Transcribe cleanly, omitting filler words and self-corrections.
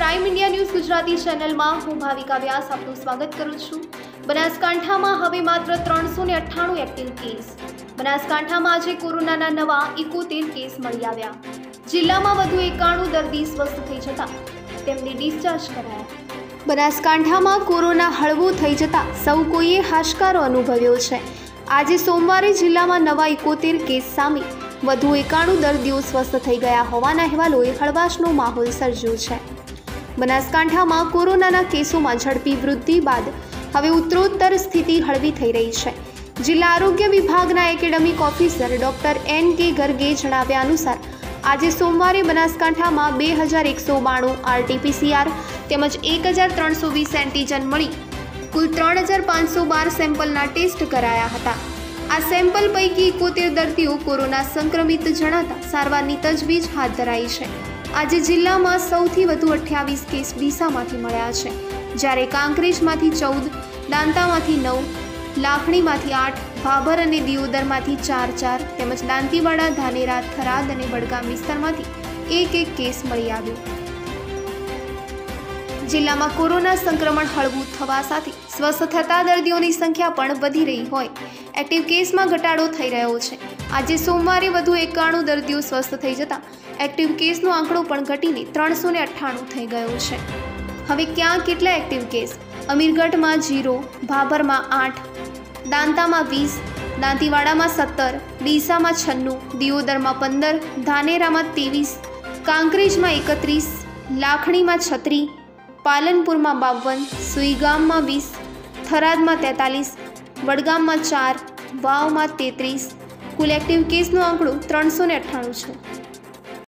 Prime India news Gujarati channel में हूँ भाविका व्यास आपનું स्वागत करूँ છું। બનાસકાંઠામાં હવે માત્ર 398 એક્ટિવ કેસ। બનાસકાંઠામાં આજે કોરોનાના નવા 71 કેસ મળી આવ્યા। જિલ્લામાં વધુ 91 દર્દી સ્વસ્થ થઈ જતા તેમને ડિસ્ચાર્જ કરાયા। બનાસકાંઠામાં કોરોના હળવું થઈ જતા સૌ કોઈએ હાશકારો અનુભવ્યો છે। આજે સોમવારે જિલ્લામાં નવા 71 કેસ સામે વધુ 91 દર્દીઓ સ્વસ્થ થઈ ગયા હોવાના અહેવાલોએ હળવાશનો માહોલ સર્જ્યો છે। બનાસકાંઠામાં કોરોનાના કેસોમાં ઝડપી વૃદ્ધિ બાદ હવે ઉત્તરોત્તર સ્થિતિ હળવી થઈ રહી છે। જિલ્લા આરોગ્ય વિભાગના એકેડેમિક ઓફિસર ડોક્ટર N.K. ગર્ગે જણાવ્યા અનુસાર આજે સોમવારે બનાસકાંઠામાં 2192 RT-PCR તેમજ 1320 એન્ટીજન મળી કુલ 3512 સેમ્પલના ટેસ્ટ કરાયા હતા। આ સેમ્પલ પૈકી 71 દર્દીઓ કોરોના સંક્રમિત જણાતા સારવારની તજવીજ હાથ ધરાઈ છે। આજે જિલ્લામાં સૌથી વધુ 28 કેસ ડીસામાંથી મળ્યા છે, જ્યારે કાંકરેજમાંથી 14, દાંતામાંથી 9, લાખણીમાંથી 8, ભાભર અને દિયોદરમાંથી 4 તેમજ દાંતીવાડા, ધાનેરા, થરાદ અને વડગામ વિસ્તારમાંથી 1 કેસ મળી આવ્યો। જિલ્લામાં કોરોના સંક્રમણ હળવું થવા સાથે સ્વસ્થ થતા દર્દીઓની સંખ્યા પણ વધી રહી હોય એક્ટિવ કેસમાં ઘટાડો થઈ રહ્યો છે। આજે સોમવારે વધુ 91 દર્દીઓ સ્વસ્થ થઈ જતા એક્ટિવ કેસનો આંકડો પણ ઘટીને 398 થઈ ગયો છે। હવે ક્યાં કેટલા એક્ટિવ કેસ? અમીરગઢમાં 0, ભાભરમાં 8, દાંતામાં 20, દાંતીવાડામાં 17, ડીસામાં 96, દિયોદરમાં 15, ધાનેરામાં 23, કાંકરેજમાં 31, લાખણીમાં 36, પાલનપુરમાં 52, સુઈગામમાં 20, થરાદમાં 43, વડગામમાં 4, વાવમાં 33, કુલ એક્ટિવ કેસનો આંકડો 398 છે।